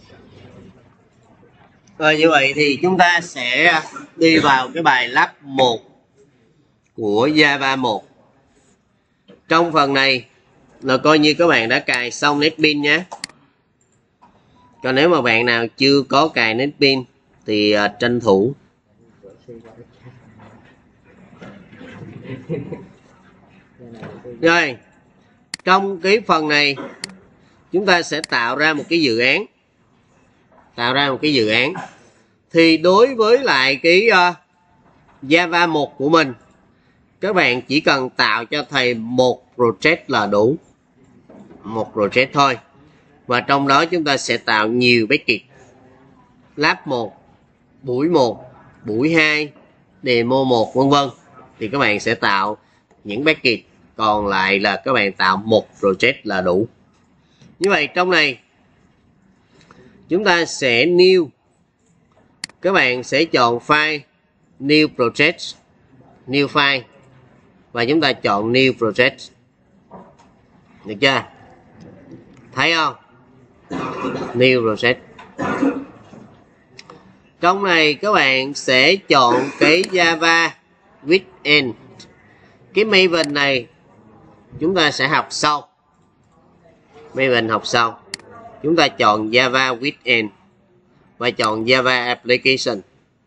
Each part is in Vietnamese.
Rồi như vậy thì chúng ta sẽ đi vào cái bài lab 1 của Java 1. Trong phần này là coi như các bạn đã cài xong NetBeans nhé. Còn nếu mà bạn nào chưa có cài NetBeans thì tranh thủ. Rồi, trong cái phần này chúng ta sẽ tạo ra một cái dự án. Thì đối với lại cái Java 1 của mình, các bạn chỉ cần tạo cho thầy một project là đủ. Một project thôi. Và trong đó chúng ta sẽ tạo nhiều package. Lab 1, buổi 1, buổi 2, demo 1 vân vân. Thì các bạn sẽ tạo những package, còn lại là các bạn tạo một project là đủ. Như vậy trong này chúng ta sẽ new. Các bạn sẽ chọn file, new project, new file và chúng ta chọn new project. Được chưa? Thấy không? New project. Trong này các bạn sẽ chọn cái Java Weekend. Cái Maven này chúng ta sẽ học sau. Maven học sau. Chúng ta chọn Java Weekend và chọn Java Application.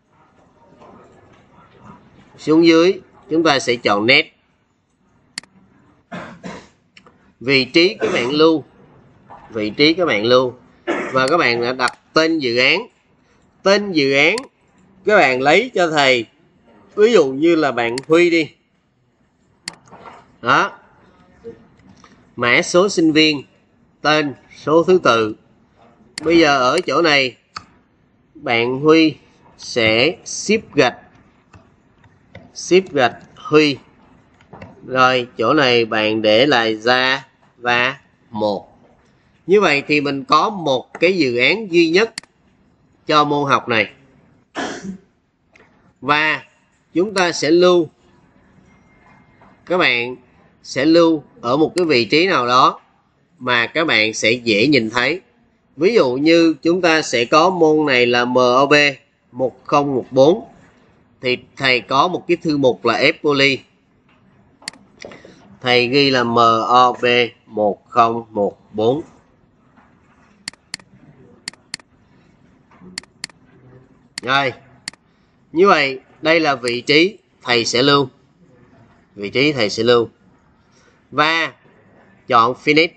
Xuống dưới chúng ta sẽ chọn Net. Vị trí các bạn lưu. Và các bạn đã đặt tên dự án. Tên dự án các bạn lấy cho thầy, ví dụ như là bạn Huy đi. Đó. Mã số sinh viên, tên, số thứ tự. Bây giờ ở chỗ này bạn Huy sẽ ship gạch Huy. Rồi chỗ này bạn để lại Java 1. Như vậy thì mình có một cái dự án duy nhất cho môn học này. Và chúng ta sẽ lưu. Các bạn sẽ lưu ở một cái vị trí nào đó mà các bạn sẽ dễ nhìn thấy. Ví dụ như chúng ta sẽ có môn này là MOB 1014. Thì thầy có một cái thư mục là F-Poly. Thầy ghi là MOB 1014. Rồi. Như vậy đây là vị trí thầy sẽ lưu. Và chọn Finish.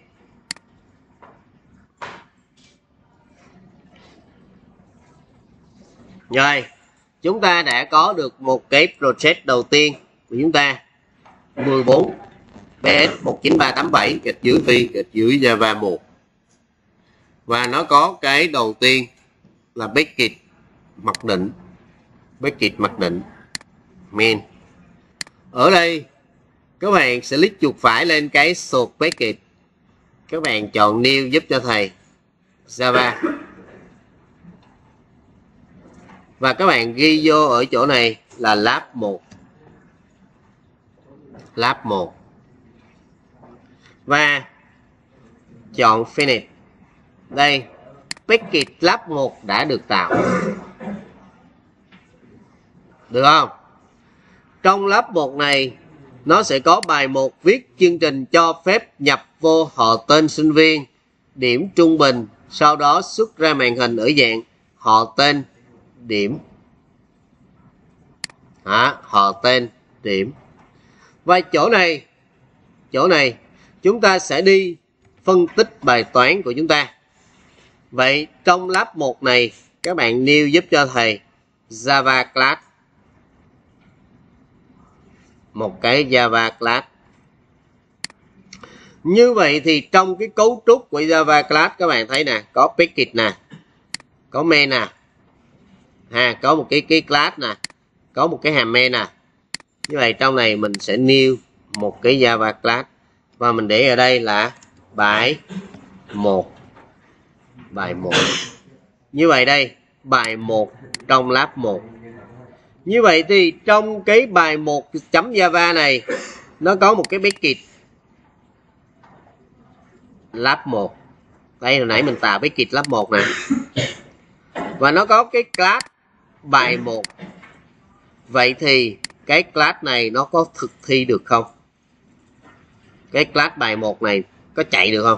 Rồi, chúng ta đã có được một cái project đầu tiên của chúng ta. 14 PS 19387 gạch dưới phi gạch dưới Java 1. Và nó có cái đầu tiên là package mặc định main. Ở đây các bạn sẽ click chuột phải lên cái source package. Các bạn chọn new giúp cho thầy Java. Và các bạn ghi vô ở chỗ này là lab 1. Và chọn finish. Đây, package lab 1 đã được tạo. Được không? Trong lab 1 này nó sẽ có bài 1 viết chương trình cho phép nhập vô họ tên sinh viên, điểm trung bình, sau đó xuất ra màn hình ở dạng họ tên điểm. Họ tên điểm. Và chỗ này chúng ta sẽ đi phân tích bài toán của chúng ta. Vậy trong lab 1 này các bạn new giúp cho thầy Java class. Một cái Java class. Như vậy thì trong cái cấu trúc của Java class các bạn thấy nè, có package nè, có main nè, có một cái class nè, có một cái hàm main nè. Như vậy trong này mình sẽ new một cái Java class và mình để ở đây là bài 1. Như vậy đây, bài 1 trong lab 1. Như vậy thì trong cái bài 1.java này nó có một cái package lab 1. Đây hồi nãy mình tạo package lab 1 nè. và nó có cái class bài 1. Vậy thì cái class này nó có thực thi được không? Cái class bài 1 này có chạy được không?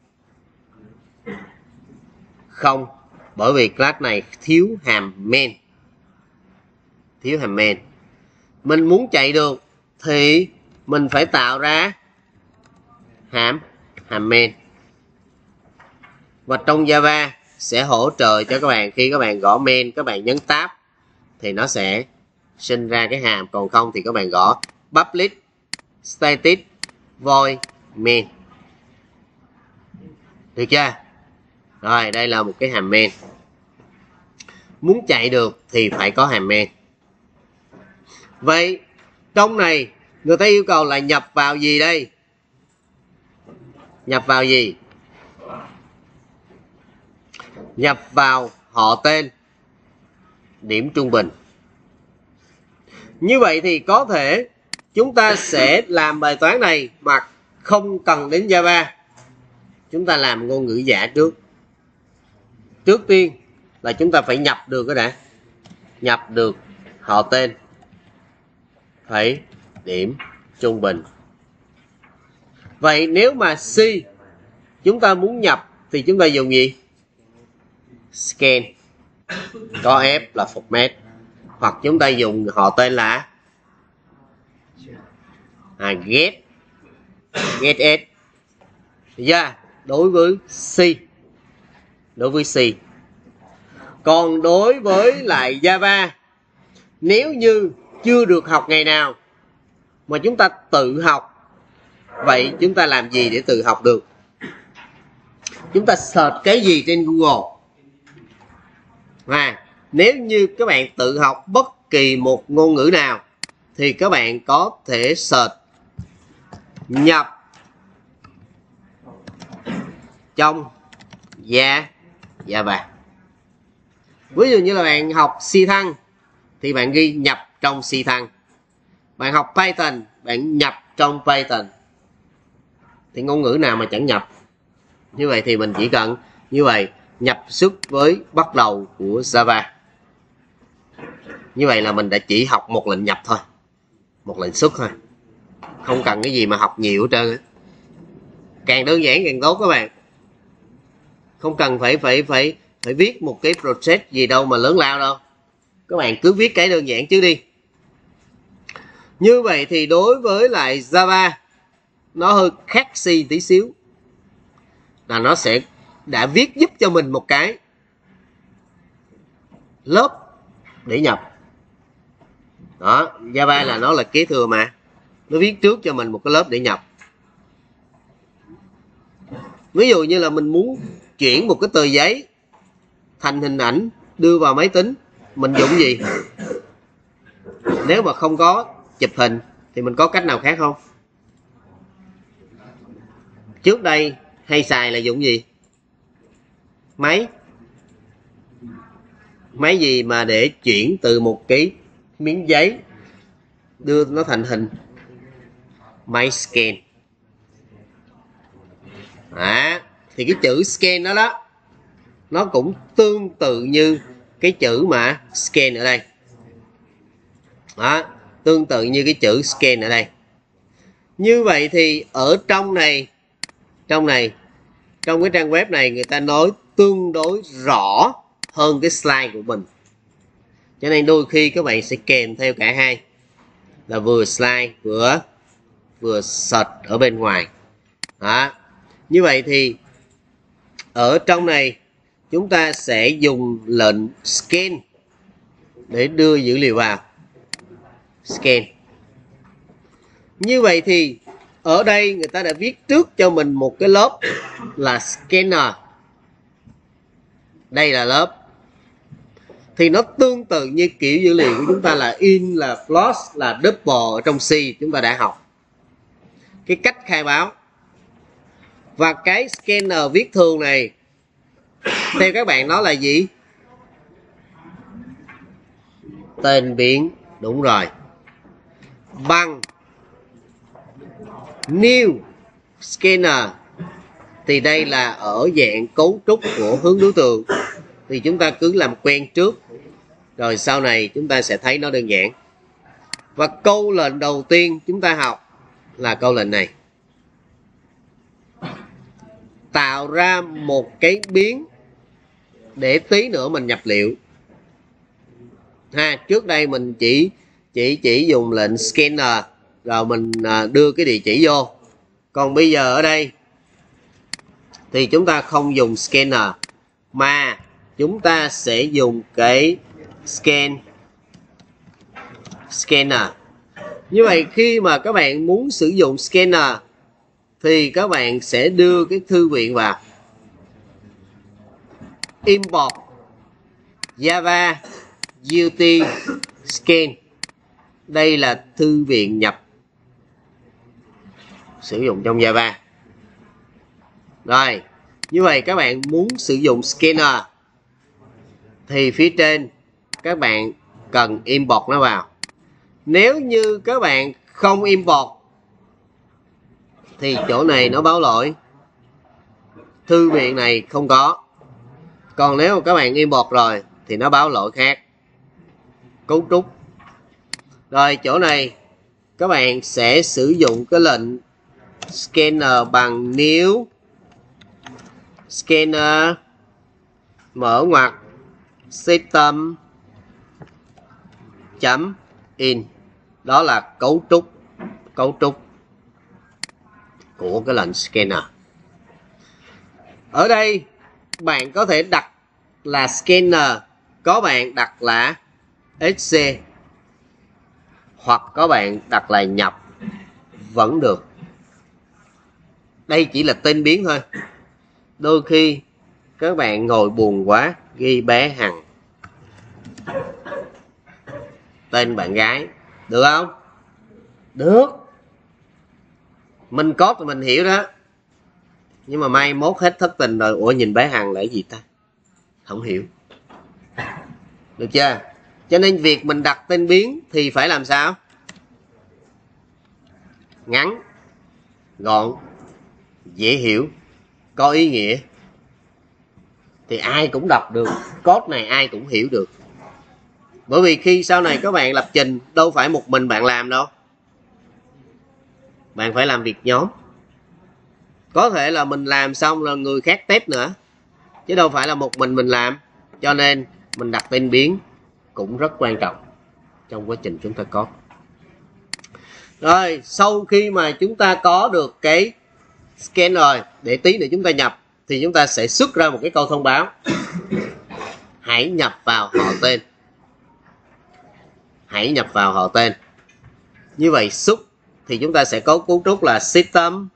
Không, bởi vì class này thiếu hàm main. Thiếu hàm main. Mình muốn chạy được thì mình phải tạo ra hàm main. Và trong Java sẽ hỗ trợ cho các bạn, khi các bạn gõ main, các bạn nhấn tab thì nó sẽ sinh ra cái hàm, còn không thì các bạn gõ public static void main. Được chưa? Rồi, đây là một cái hàm main. Muốn chạy được thì phải có hàm main. Vậy trong này người ta yêu cầu là nhập vào gì đây? Nhập vào gì? Nhập vào họ tên, điểm trung bình. Như vậy thì có thể chúng ta sẽ làm bài toán này mà không cần đến Java. Chúng ta làm ngôn ngữ giả trước. Trước tiên là chúng ta phải nhập được cái đã. Nhập được họ tên, phải điểm trung bình. Vậy nếu mà C chúng ta muốn nhập thì chúng ta dùng gì? Scan. Có F là format. Hoặc chúng ta dùng họ tên là get s. Yeah, đối với C. Đối với C. Còn đối với lại Java, nếu như chưa được học ngày nào mà chúng ta tự học, vậy chúng ta làm gì để tự học được? Chúng ta search cái gì trên Google? Nếu như các bạn tự học bất kỳ một ngôn ngữ nào thì các bạn có thể search nhập trong Java. Ví dụ như là bạn học C thăng thì bạn ghi nhập trong C thăng. Bạn học Python, bạn nhập trong Python. Thì ngôn ngữ nào mà chẳng nhập? Như vậy thì mình chỉ cần như vậy, nhập xuất với bắt đầu của Java. Như vậy là mình đã chỉ học một lệnh nhập thôi, một lệnh xuất thôi, không cần cái gì mà học nhiều hết trơn. Càng đơn giản càng tốt các bạn. Không cần phải viết một cái project gì đâu mà lớn lao đâu. Các bạn cứ viết cái đơn giản trước đi. Như vậy thì đối với lại Java nó hơi khác C tí xíu, là nó sẽ đã viết giúp cho mình một cái lớp để nhập. Đó, Java là nó là kế thừa mà, nó viết trước cho mình một cái lớp để nhập. Ví dụ như là mình muốn chuyển một cái tờ giấy thành hình ảnh đưa vào máy tính, mình dùng gì? Nếu mà không có chụp hình thì mình có cách nào khác không? Trước đây hay xài là dùng gì? Máy gì mà để chuyển từ một cái miếng giấy đưa nó thành hình? Máy scan. Thì cái chữ scan đó đó, nó cũng tương tự như cái chữ mà scan ở đây. Đó, tương tự như cái chữ scan ở đây. Như vậy thì ở trong này, trong cái trang web này người ta nói tương đối rõ hơn cái slide của mình. Cho nên đôi khi các bạn sẽ kèm theo cả hai, là vừa slide vừa search ở bên ngoài. Đó. Như vậy thì ở trong này chúng ta sẽ dùng lệnh scan để đưa dữ liệu vào. Scan. Như vậy thì ở đây người ta đã viết trước cho mình một cái lớp là scanner. Đây là lớp. Thì nó tương tự như kiểu dữ liệu của chúng ta là in, là float, là double ở trong C chúng ta đã học. Cái cách khai báo. Và cái scanner viết thường này theo các bạn nó là gì? Tên biến, đúng rồi. Bằng new scanner thì đây là ở dạng cấu trúc của hướng đối tượng. thì chúng ta cứ làm quen trước, rồi sau này chúng ta sẽ thấy nó đơn giản. Và câu lệnh đầu tiên chúng ta học là câu lệnh này: tạo ra một cái biến để tí nữa mình nhập liệu. Trước đây mình chỉ dùng lệnh scanner rồi mình đưa cái địa chỉ vô. Còn bây giờ ở đây thì chúng ta không dùng scanner, mà chúng ta sẽ dùng cái scanner. Như vậy khi mà các bạn muốn sử dụng scanner thì các bạn sẽ đưa cái thư viện vào, import Java UT scan. Đây là thư viện nhập sử dụng trong Java. Rồi, như vậy các bạn muốn sử dụng scanner thì phía trên các bạn cần import nó vào. Nếu như các bạn không import thì chỗ này nó báo lỗi, thư viện này không có. Còn nếu mà các bạn import rồi thì nó báo lỗi khác, cấu trúc. Rồi chỗ này các bạn sẽ sử dụng cái lệnh scanner bằng new scanner mở ngoặc system chấm in. Đó là cấu trúc của cái lệnh scanner. Ở đây bạn có thể đặt là scanner, có bạn đặt là sc, hoặc có bạn đặt là nhập vẫn được. Đây chỉ là tên biến thôi. Đôi khi các bạn ngồi buồn quá ghi bé Hằng, tên bạn gái, được không? Được. Mình code thì mình hiểu đó, nhưng mà mai mốt hết thất tình rồi, ủa nhìn bé Hằng là cái gì ta, không hiểu. Được chưa? Cho nên việc mình đặt tên biến thì phải làm sao? Ngắn, gọn, dễ hiểu, có ý nghĩa, thì ai cũng đọc được. Code này ai cũng hiểu được. Bởi vì khi sau này các bạn lập trình, đâu phải một mình bạn làm đâu, bạn phải làm việc nhóm. Có thể là mình làm xong là người khác test nữa, chứ đâu phải là một mình làm. Cho nên mình đặt tên biến cũng rất quan trọng trong quá trình chúng ta có. Rồi, sau khi mà chúng ta có được cái scan rồi, để tí nữa chúng ta nhập, thì chúng ta sẽ xuất ra một cái câu thông báo: hãy nhập vào họ tên. Hãy nhập vào họ tên. Như vậy xuất thì chúng ta sẽ có cấu trúc là system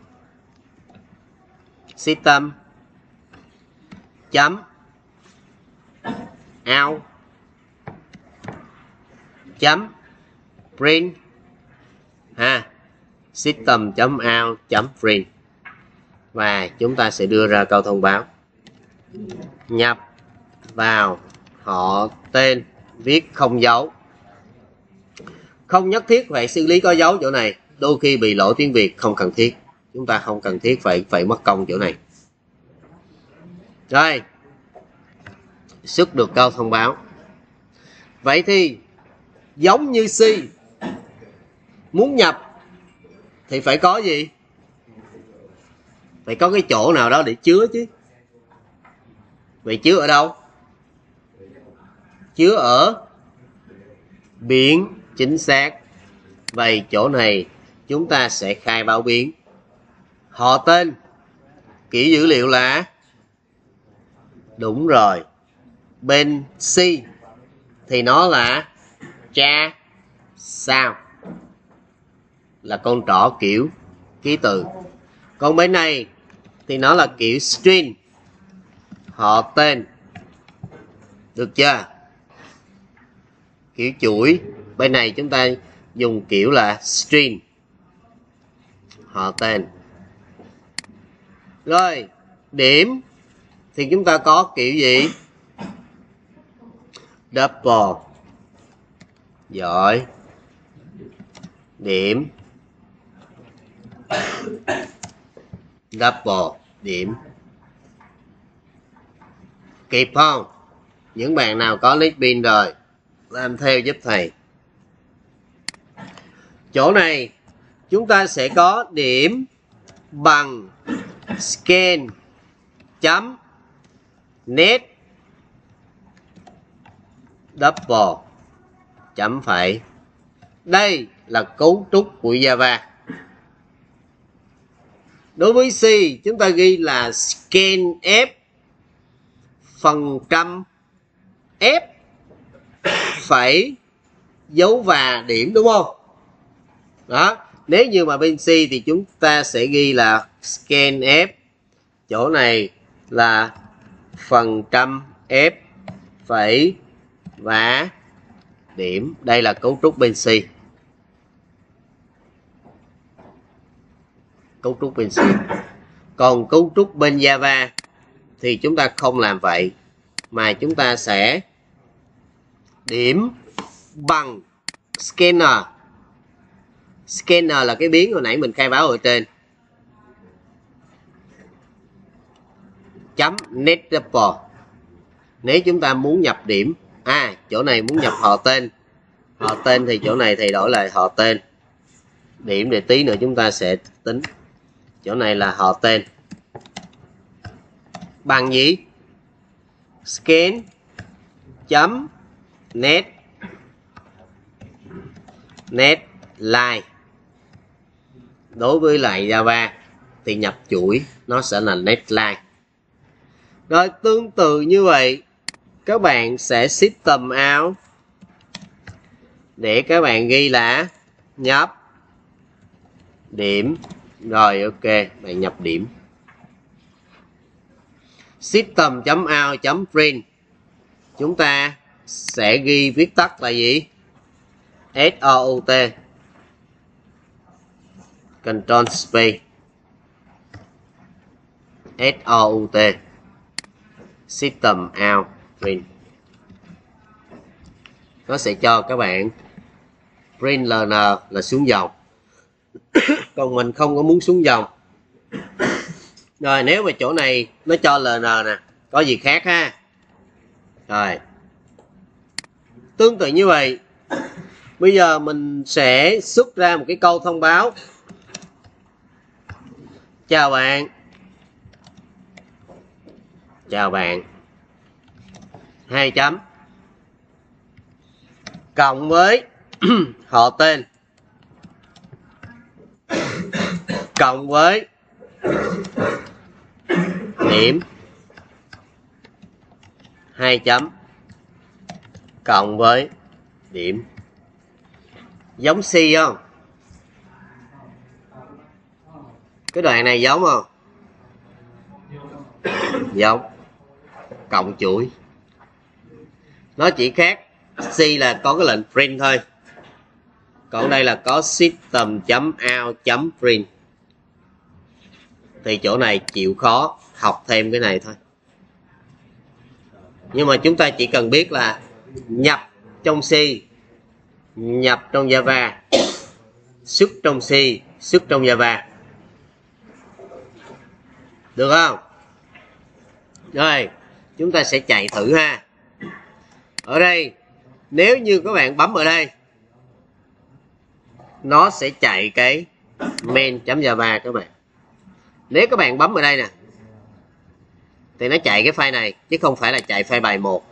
chấm out chấm print system chấm out chấm print, và chúng ta sẽ đưa ra câu thông báo nhập vào họ tên viết không dấu. Không nhất thiết phải xử lý có dấu chỗ này, đôi khi bị lỗi tiếng Việt không cần thiết, chúng ta không cần thiết phải mất công chỗ này. Rồi, xuất được câu thông báo. Vậy thì giống như C, muốn nhập thì phải có gì? Phải có cái chỗ nào đó để chứa chứ. Vậy chứa ở đâu? Chứa ở biến, chính xác. Vậy chỗ này chúng ta sẽ khai báo biến. Họ tên, kỹ dữ liệu là, đúng rồi, bên C thì nó là cha sao, là con trỏ kiểu ký tự. Còn bên này thì nó là kiểu string, họ tên. Được chưa? Kiểu chuỗi. Bên này chúng ta dùng kiểu là string, họ tên. Rồi, điểm thì chúng ta có kiểu gì? Double. Giỏi. Điểm. Double. Điểm. Ok. Kịp không? Những bạn nào có Netbeans rồi làm theo giúp thầy. Chỗ này chúng ta sẽ có điểm bằng scan chấm net double chấm phẩy. Đây là cấu trúc của Java. Đối với C chúng ta ghi là scanf phần trăm f phẩy dấu và điểm, đúng không? Đó, nếu như mà bên C thì chúng ta sẽ ghi là scanf, chỗ này là phần trăm f phẩy và điểm. Đây là cấu trúc bên C. Cấu trúc bên C. Còn cấu trúc bên Java thì chúng ta không làm vậy, mà chúng ta sẽ điểm bằng scanner. Scanner là cái biến hồi nãy mình khai báo ở trên. Chấm net double. Nếu chúng ta muốn nhập điểm, chỗ này muốn nhập họ tên. Họ tên thì chỗ này thầy đổi lại họ tên. Điểm để tí nữa chúng ta sẽ tính. Chỗ này là họ tên. Bằng gì? Scan chấm net line. Đối với lại Java thì nhập chuỗi nó sẽ là net line. Rồi tương tự như vậy các bạn sẽ system out để các bạn ghi là nhập điểm. Rồi ok, bạn nhập điểm. System.out.print chúng ta sẽ ghi viết tắt là gì? SOUT Control space SOUT System out print. Nó sẽ cho các bạn print ln là xuống dòng. Còn mình không có muốn xuống dòng. Rồi nếu mà chỗ này nó cho ln nè, có gì khác ha. Rồi tương tự như vậy, bây giờ mình sẽ xuất ra một cái câu thông báo. Chào bạn. Chào bạn. 2 chấm. Cộng với họ tên. Cộng với điểm. 2 chấm. Cộng với điểm. Giống C không? Cái đoạn này giống không? Giống. Cộng chuỗi. Nó chỉ khác C là có cái lệnh print thôi. Còn đây là có system.out.print. Thì chỗ này chịu khó học thêm cái này thôi. Nhưng mà chúng ta chỉ cần biết là nhập trong C, nhập trong Java, xuất trong C, xuất trong Java. Được không? Rồi, chúng ta sẽ chạy thử ha. Ở đây, nếu như các bạn bấm ở đây, nó sẽ chạy cái main.java các bạn. Nếu các bạn bấm ở đây nè, thì nó chạy cái file này, chứ không phải là chạy file bài 1.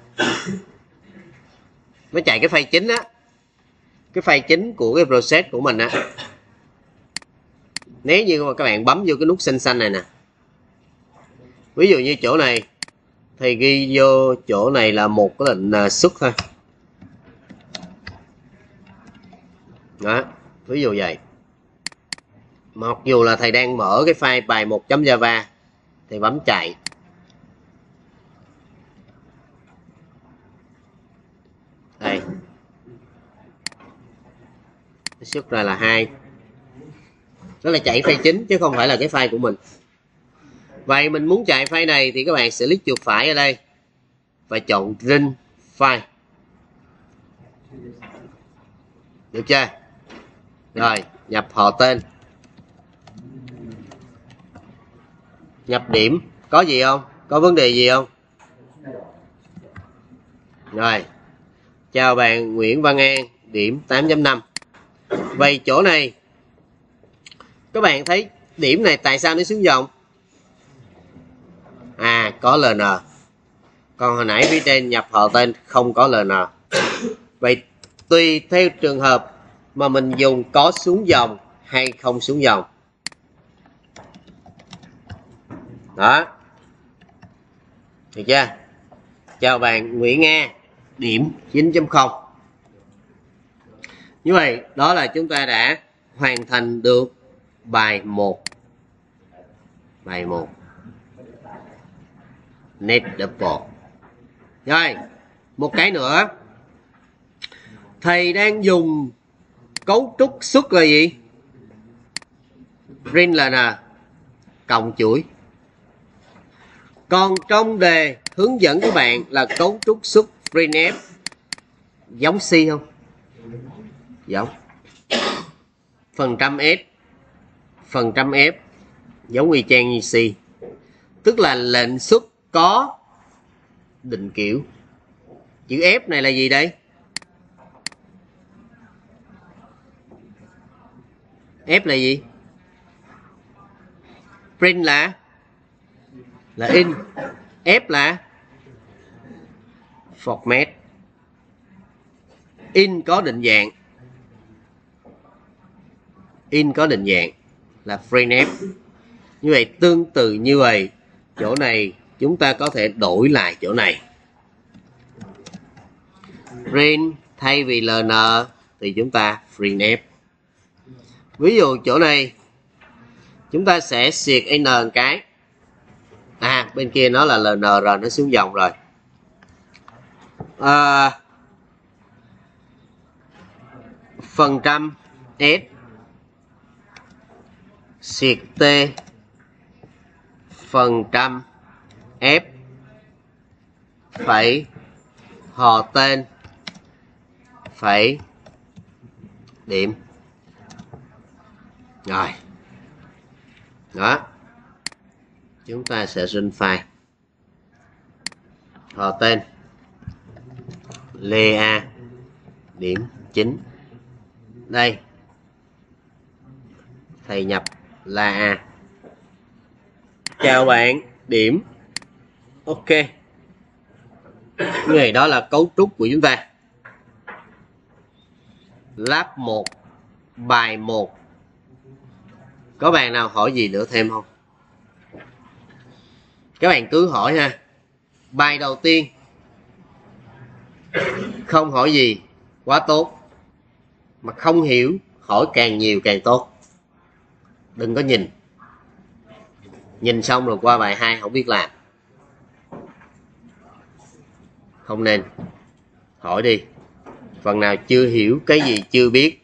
Nó chạy cái file chính á. Cái file chính của cái process của mình á. Nếu như mà các bạn bấm vô cái nút xanh xanh này nè, ví dụ như chỗ này thì ghi vô chỗ này là một cái lệnh xuất thôi. Đó, ví dụ vậy. Mặc dù là thầy đang mở cái file bài 1.java thì bấm chạy. Đây. Xuất ra là 2. Đó là chạy file chính chứ không phải là cái file của mình. Vậy mình muốn chạy file này thì các bạn sẽ click chuột phải ở đây và chọn run file. Được chưa? Rồi, nhập họ tên. Nhập điểm. Có gì không? Có vấn đề gì không? Rồi, chào bạn Nguyễn Văn An, điểm 8.5. Vậy chỗ này các bạn thấy điểm này tại sao nó xuống dòng? Có LN. Còn hồi nãy phía trên nhập họ tên không có LN. Vậy tùy theo trường hợp mà mình dùng có xuống dòng hay không xuống dòng. Đó. Được chưa? Chào bạn Nguyễn Nga, điểm 9.0. Như vậy đó là chúng ta đã hoàn thành được bài 1. Bài 1. Net double. Rồi, một cái nữa. Thầy đang dùng cấu trúc xuất là gì? Print LN cộng chuỗi. Còn trong đề hướng dẫn các bạn là cấu trúc xuất printf. Giống C không? Giống. Phần trăm S, phần trăm F giống y chang như C. Tức là lệnh xuất có định kiểu. Chữ F này là gì đây? F là gì? Print là in. F là format. In có định dạng. In có định dạng là printf. Như vậy tương tự như vậy, chỗ này chúng ta có thể đổi lại chỗ này. Print thay vì LN thì chúng ta printf. Ví dụ chỗ này chúng ta sẽ xịt N một cái. Bên kia nó là LN rồi, nó xuống dòng rồi. Phần trăm S xịt T phần trăm F phẩy họ tên phẩy điểm. Rồi. Đó. Chúng ta sẽ sinh file. Họ tên Lê A điểm 9. Đây. Thầy nhập là A. Chào bạn, điểm. Ok. Này đó là cấu trúc của chúng ta. Lab 1, bài 1. Có bạn nào hỏi gì nữa thêm không? Các bạn cứ hỏi ha. Bài đầu tiên không hỏi gì quá tốt. Mà không hiểu hỏi càng nhiều càng tốt. Đừng có nhìn. Nhìn xong rồi qua bài 2 không biết làm. Không nên. Hỏi đi. Phần nào chưa hiểu cái gì chưa biết